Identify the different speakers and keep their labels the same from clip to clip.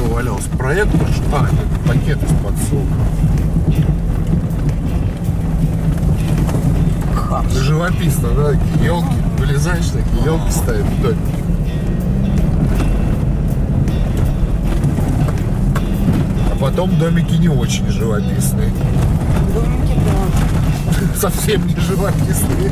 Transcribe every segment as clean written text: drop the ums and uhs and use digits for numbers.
Speaker 1: валялся. Проектор, нет, пакет из-под сока. Живописно, да, такие елки, вылезаешь, такие елки стоят в доме. А потом домики не очень живописные.
Speaker 2: Домики, да.
Speaker 1: Совсем не живописные.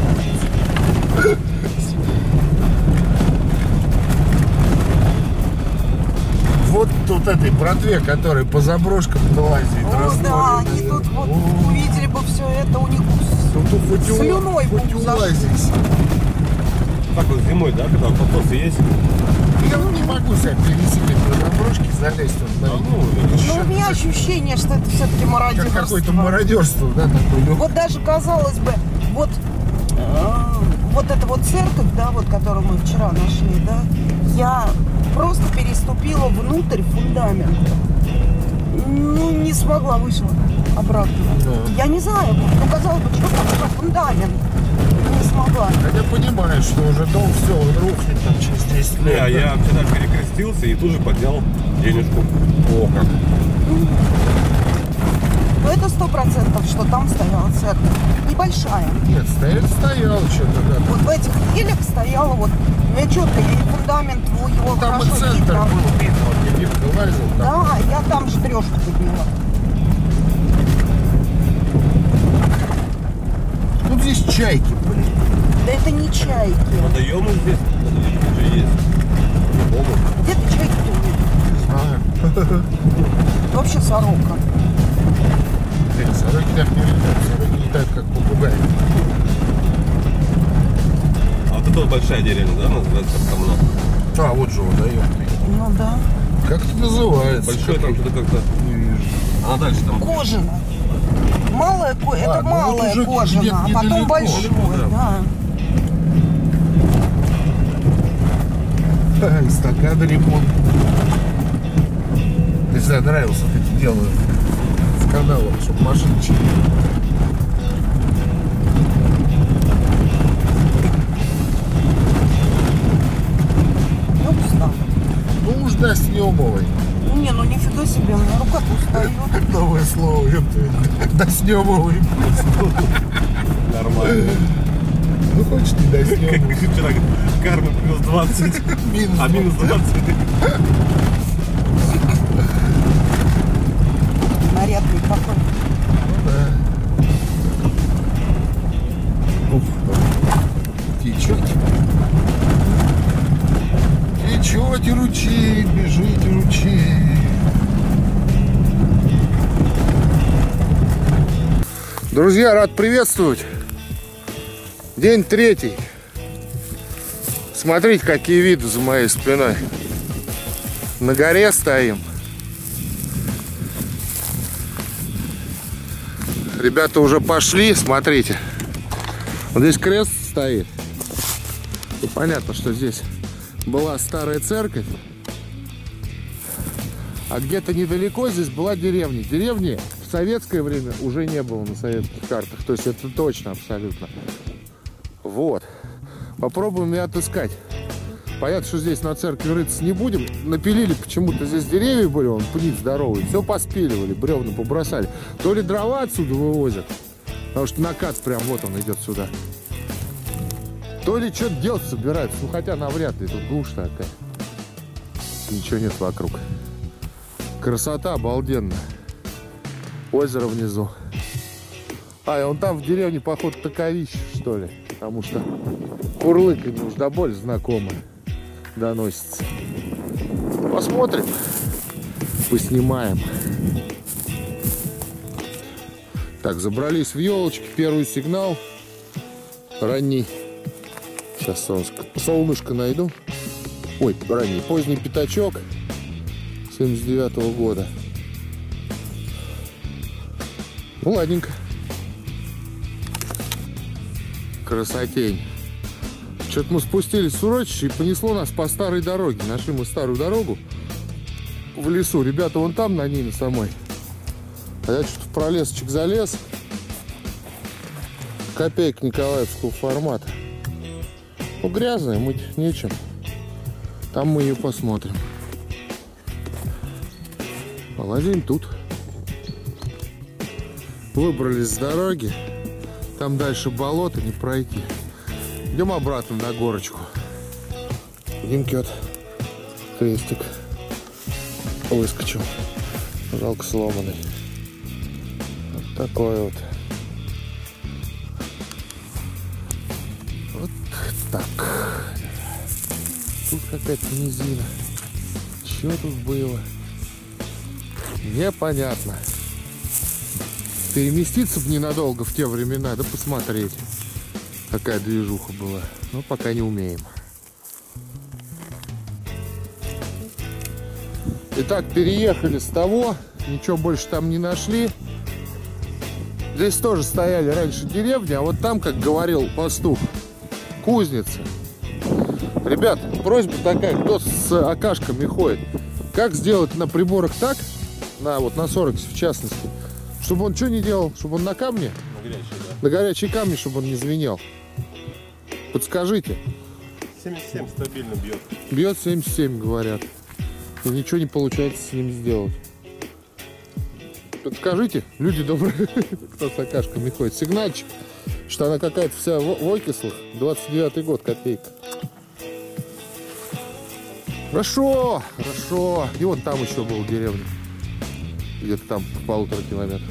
Speaker 1: Вот тут этой братве, который по заброшкам лазит.
Speaker 2: О, да, они тут вот увидели бы все это, у них слюной
Speaker 1: хоть улазить.
Speaker 3: Так вот зимой, да, когда подносы есть?
Speaker 1: Я не могу себя перенести по заброшке, залезть вот на
Speaker 2: Но у меня ощущение, что это все-таки мародерство.
Speaker 1: Как какое-то мародерство, да, такое.
Speaker 2: Вот даже казалось бы, вот эта вот церковь, да, вот которую мы вчера нашли, да, я просто переступила внутрь фундамента. Ну, не смогла, вышла обратно. Да. Я не знаю, ну, казалось бы, что такое фундамент. Не смогла.
Speaker 1: Хотя понимаешь, что уже дом все, он рухнет там через 10 лет.
Speaker 3: Да, я вчера перекрестился и тут же поднял денежку.
Speaker 1: О, как.
Speaker 2: Но это 100%, что там стояла церковь. Небольшая.
Speaker 1: Нет, стояла что-то, да.
Speaker 2: Вот в этих елях стояла вот, я четко, и фундамент его
Speaker 1: там
Speaker 2: хорошо
Speaker 1: и центр
Speaker 2: видно.
Speaker 1: был видно, вот Гибка лазил. Там.
Speaker 2: Да, я там же трешку подняла.
Speaker 1: Ну здесь чайки, блин.
Speaker 2: Да это не чайки.
Speaker 3: Водоемы здесь уже есть.
Speaker 2: Где ты чайки-то увидел?
Speaker 1: Не знаю.
Speaker 2: Вообще сорока.
Speaker 1: Блин, сороки так не летают, сороки летают как попугаи.
Speaker 3: А вот это вот большая деревня, да, называется Камна?
Speaker 1: А, вот же водоем.
Speaker 2: Ну да.
Speaker 1: Как это называется?
Speaker 3: Большой там что-то как-то.
Speaker 1: Не вижу.
Speaker 3: А дальше там.
Speaker 2: Кожина. Малая, это
Speaker 1: ну
Speaker 2: малая
Speaker 1: вот
Speaker 2: кожина, а потом
Speaker 1: недалеко.
Speaker 2: большой, да.
Speaker 1: Стакан ремонт. Не знаю, нравилось вот эти дела в каналах, чтобы машины чинили.
Speaker 2: Ну, устал.
Speaker 1: Ну уж до снемовой.
Speaker 2: Ну не, ну нифига себе, у меня рука устает.
Speaker 1: Новое слово, до снемовой.
Speaker 3: Нормально.
Speaker 1: Ну хочешь не до снемовой.
Speaker 3: Как вчера карма плюс 20. А минус 20.
Speaker 2: Нарядный какой.
Speaker 1: Ну да. Ух, течет. Течете ручей, бежите ручей. Друзья, рад приветствовать. День третий. Смотрите, какие виды за моей спиной. На горе стоим. Ребята уже пошли, смотрите. Вот здесь крест стоит. И понятно, что здесь была старая церковь. А где-то недалеко здесь была деревня. Деревни в советское время уже не было на советских картах. То есть это точно, абсолютно. Вот. Попробуем ее отыскать. Понятно, что здесь на церкви рыться не будем. Напилили почему-то, здесь деревья были, вон пни здоровые. Все поспиливали, бревна побросали. То ли дрова отсюда вывозят, потому что накат прям вот он идет сюда. То ли что-то делать собираются. Ну хотя навряд ли, тут глушь такая. Ничего нет вокруг. Красота обалденная. Озеро внизу. А, и вон там в деревне, походу, таковище, что ли. Потому что курлыканье уж до боли знакомое доносится. Посмотрим. Поснимаем. Так, забрались в елочки. Первый сигнал. Ранний. Сейчас солнышко найду. Ой, ранний. Поздний пятачок 79-го года. Ну, ладненько. Красотень. Что-то мы спустились с урочища и понесло нас по старой дороге. Нашли мы старую дорогу в лесу. Ребята вон там на ней, на самой. А я что-то в пролесочек залез. Копейка николаевского формата. Ну, грязная, мыть нечем. Там мы ее посмотрим. Полазим тут. Выбрались с дороги. Там дальше болото, не пройти. Идем обратно на горочку. Димкет. Крестик. Выскочил. Жалко сломанный. Вот такой вот. Вот так. Тут какая-то низина. Что тут было? Непонятно. Переместиться бы ненадолго в те времена, да посмотреть, какая движуха была. Но пока не умеем. Итак, переехали с того, ничего больше там не нашли. Здесь тоже стояли раньше деревни, а вот там, как говорил пастух, кузница. Ребят, просьба такая, кто с окашками ходит, как сделать на приборах так, на 40 в частности, чтобы он что не делал, чтобы он на камне, на горячие камни, чтобы он не звенел. Подскажите.
Speaker 3: 77 стабильно бьет.
Speaker 1: Бьет 77, говорят. И ничего не получается с ним сделать. Подскажите, люди добрые, кто с окашками ходит, сигнальчик, что она какая-то вся в окислах. 29-й год, копейка. Хорошо, хорошо. И вот там еще была деревня. Где-то там в 1,5 километрах.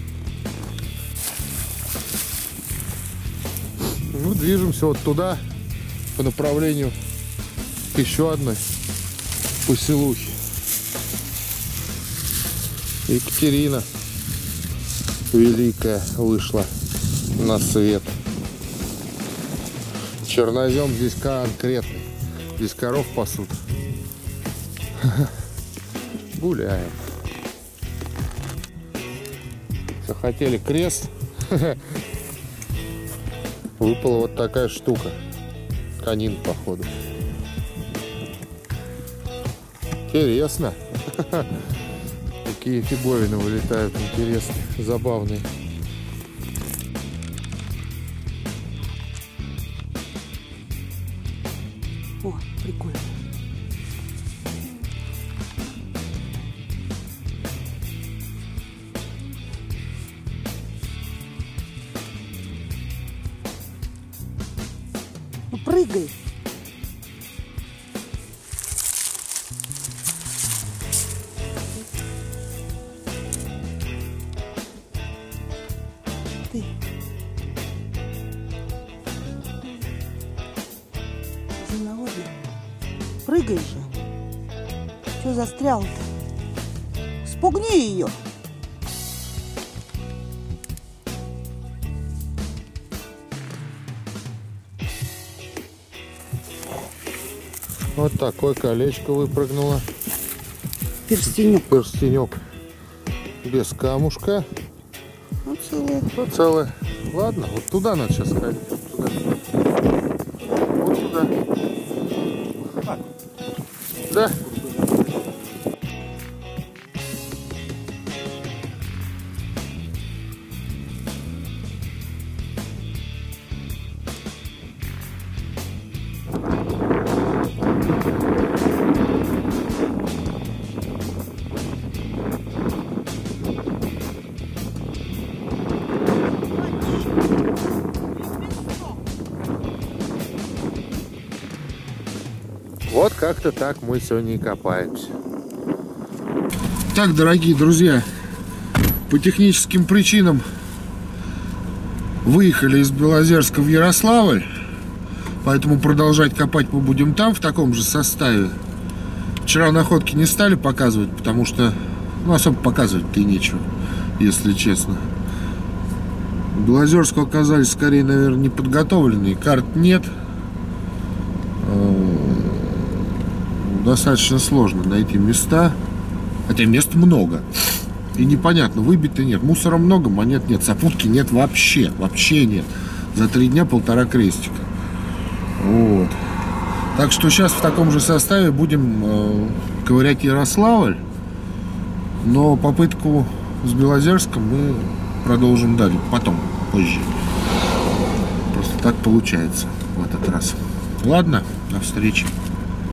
Speaker 1: Ну, движемся вот туда, по направлению к еще одной поселухе. Екатерина Великая вышла на свет. Чернозем здесь конкретный. Здесь коров пасут. Гуляем. Захотели крест. Выпала вот такая штука. Канин, походу. Интересно. Такие фиговины вылетают интересные, забавные.
Speaker 2: О, прикольно. Ну, прыгай. Ты. Земноводный. Прыгай же. Что застрял-то? Спугни ее.
Speaker 1: Вот такое колечко выпрыгнуло.
Speaker 2: Перстенек.
Speaker 1: Перстенек. Без камушка.
Speaker 2: Ну, целое.
Speaker 1: Ну, целое. Ладно, вот туда надо сейчас ходить. Вот туда. Вот туда. Да. Вот как-то так мы сегодня и копаемся. Так, дорогие друзья, по техническим причинам выехали из Белозерска в Ярославль, поэтому продолжать копать мы будем там в таком же составе. Вчера находки не стали показывать, потому что, ну, особо показывать-то и нечего, если честно. В Белозерску оказались скорее, наверное, неподготовленные, карт нет. Достаточно сложно найти места, хотя мест много и непонятно, выбито нет, мусора много, монет нет, сопутки нет вообще нет, за 3 дня 1,5 крестика. Вот. Так что сейчас в таком же составе будем ковырять Ярославль, но попытку с Белозерском мы продолжим далее, потом, позже. Просто так получается в этот раз. Ладно, до встречи.